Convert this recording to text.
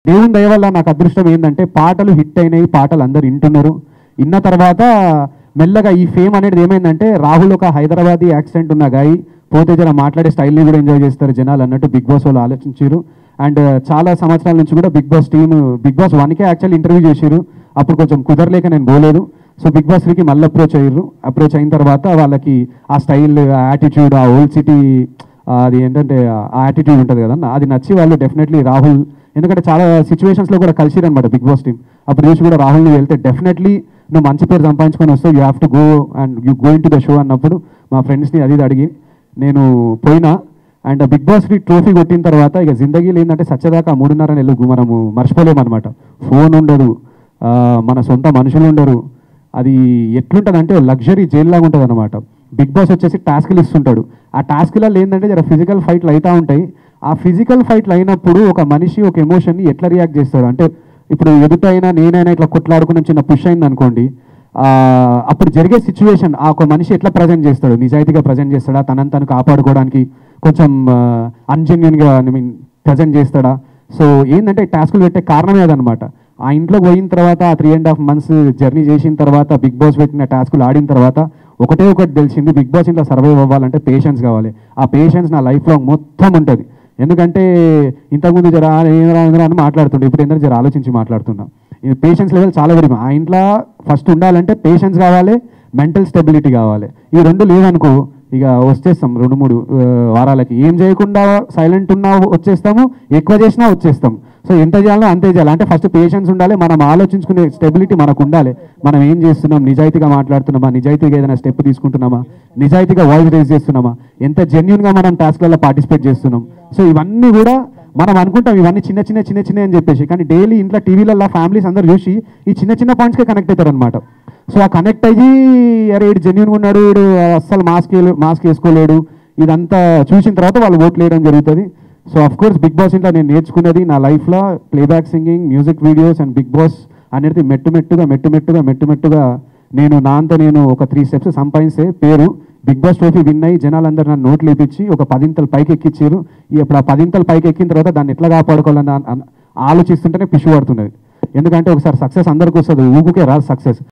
దేవుని దయ వల్ల నాకు అదృష్టం ఏంటంటే పాటలు హిట్ అయినాయి, పాటలు అందరు వింటున్నారు. విన్న తర్వాత మెల్లగా ఈ ఫేమ్ అనేది ఏమైందంటే రాహుల్ ఒక హైదరాబాదీ యాక్సెంట్ ఉన్న గాయి పోతే జర మాట్లాడే స్టైల్ని కూడా ఎంజాయ్ చేస్తారు జనాలు అన్నట్టు బిగ్ బాస్ వాళ్ళు ఆలోచించారు. అండ్ చాలా సంవత్సరాల నుంచి కూడా బిగ్ బాస్ టీమ్ బిగ్ బాస్ 1కే యాక్చువల్లీ ఇంటర్వ్యూ చేశారు. అప్పుడు కొంచెం కుదరలేక నేను పోలేదు. సో బిగ్ బాస్ 3కి మళ్ళీ అప్రోచ్ అయిన తర్వాత వాళ్ళకి ఆ స్టైల్, ఆ యాటిట్యూడ్, ఆ ఓల్డ్ సిటీ అది ఏంటంటే ఆ యాటిట్యూడ్ ఉంటుంది కదన్న, అది నచ్చి వాళ్ళు డెఫినెట్లీ రాహుల్, ఎందుకంటే చాలా సిచ్యువేషన్స్లో కూడా కలిసిరనమాట బిగ్ బాస్ టీమ్. అప్పుడు చూసి కూడా రాహుల్ని వెళ్తే డెఫినెట్లీ నువ్వు మంచి పేరు సంపాదించుకొని వస్తావు, you have to go and you going to the show అన్నప్పుడు మా ఫ్రెండ్స్ని అది అడిగి నేను పోయినా. అండ్ బిగ్ బాస్కి ట్రోఫీ కొట్టిన తర్వాత ఇక జిందగీలో ఏంటంటే సచ్చదాకా 3.5 నెలలు మనము మర్చిపోలేమన్నమాట. ఫోన్ ఉండదు, మన సొంత మనుషులు ఉండరు. అది ఎట్లుంటుంది అంటే లగ్జరీ జైల్లాగా ఉంటుంది అనమాట. బిగ్ బాస్ వచ్చేసి టాస్క్లు ఇస్తుంటాడు. ఆ టాస్క్లలో ఏంటంటే జర ఫిజికల్ ఫైట్లు అవుతూ ఉంటాయి. ఆ ఫిజికల్ ఫైట్లు అయినప్పుడు ఒక మనిషి ఒక ఎమోషన్ని ఎట్లా రియాక్ట్ చేస్తాడు అంటే, ఇప్పుడు ఎదుటైనా నేనైనా ఇట్లా కొట్లాడుకున్న చిన్న పుష్ అయింది అనుకోండి, అప్పుడు జరిగే సిచ్యువేషన్ ఆ ఒక మనిషి ఎట్లా ప్రజెంట్ చేస్తాడు, నిజాయితీగా ప్రజెంట్ చేస్తాడా, తనని తను కాపాడుకోవడానికి కొంచెం అన్జెన్యున్గా ప్రజెంట్ చేస్తాడా. సో ఏంటంటే టాస్కులు పెట్టే కారణమే అదనమాట. ఆ ఇంట్లోకి పోయిన తర్వాత 3.5 months జర్నీ చేసిన తర్వాత బిగ్ బాస్ పెట్టిన టాస్కులు ఆడిన తర్వాత ఒకటే ఒకటి తెలిసింది, బిగ్ బాస్ ఇంట్లో సర్వైవ్ అవ్వాలంటే పేషెన్స్ కావాలి. ఆ పేషెన్స్ నా లైఫ్లో మొత్తం ఉంటుంది. ఎందుకంటే ఇంతకుముందు జర ఏమైనా అని మాట్లాడుతుండే, ఇప్పుడు ఏంటంటే జర ఆలోచించి మాట్లాడుతున్నా. ఈ పేషెన్స్ లెవెల్ చాలా వరకు ఆ ఇంట్లో ఫస్ట్ ఉండాలంటే పేషెన్స్ కావాలి, మెంటల్ స్టెబిలిటీ కావాలి. ఈ రెండు లేవనుకో ఇక వచ్చేస్తాం 2-3 వారాలకి. ఏం చేయకుండా సైలెంట్ ఉన్నా వచ్చేస్తాము, ఎక్కువ చేసినా వచ్చేస్తాం. సో ఎంత చేయాలో అంతే చేయాలి. అంటే ఫస్ట్ పేషెన్స్ ఉండాలి, మనం ఆలోచించుకునే స్టెబిలిటీ మనకు ఉండాలి. మనం ఏం చేస్తున్నాం, నిజాయితీగా మాట్లాడుతున్నామా, నిజాయితీగా ఏదైనా స్టెప్ తీసుకుంటున్నామా, నిజాయితీగా వాయిస్ రేజ్ చేస్తున్నామా, ఎంత జెన్యున్గా మనం టాస్క్లలో పార్టిసిపేట్ చేస్తున్నాం. సో ఇవన్నీ కూడా మనం అనుకుంటాం ఇవన్నీ చిన్న చిన్న అని చెప్పేసి, కానీ డైలీ ఇంట్లో టీవీలలో ఫ్యామిలీస్ అందరూ చూసి ఈ చిన్న పాయింట్స్కే కనెక్ట్ అవుతారు అనమాట. సో ఆ కనెక్ట్ అయ్యి అరే వీడు జెన్యున్గా ఉన్నాడు, వీడు అస్సలు మాస్క్ వేసుకోలేడు, ఇదంతా చూసిన తర్వాత వాళ్ళు ఓట్లు వేయడం జరుగుతుంది. So of course Bigg Boss ఇంట్లో నేను నేర్చుకున్నది నా లైఫ్లో playback singing, music videos and Bigg Boss అనేది మెట్టుగా నేను నా అంతా నేను ఒక 3 steps సంపాదించే పేరు. బిగ్ బాస్ ట్రోఫీ విన్ అయ్యి జనాలందరూ నన్ను నోట్లు లేపించి ఒక 10 ఇంతలు పైకి ఎక్కించారు. ఇప్పుడు ఆ 10 ఇంతలు పైకి ఎక్కిన తర్వాత దాన్ని ఎట్లా కాపాడుకోవాలని ఆలోచిస్తుంటేనే పిషు పడుతున్నది. ఎందుకంటే ఒకసారి సక్సెస్ అందరికీ వస్తుంది, ఊగుకే రాదు సక్సెస్.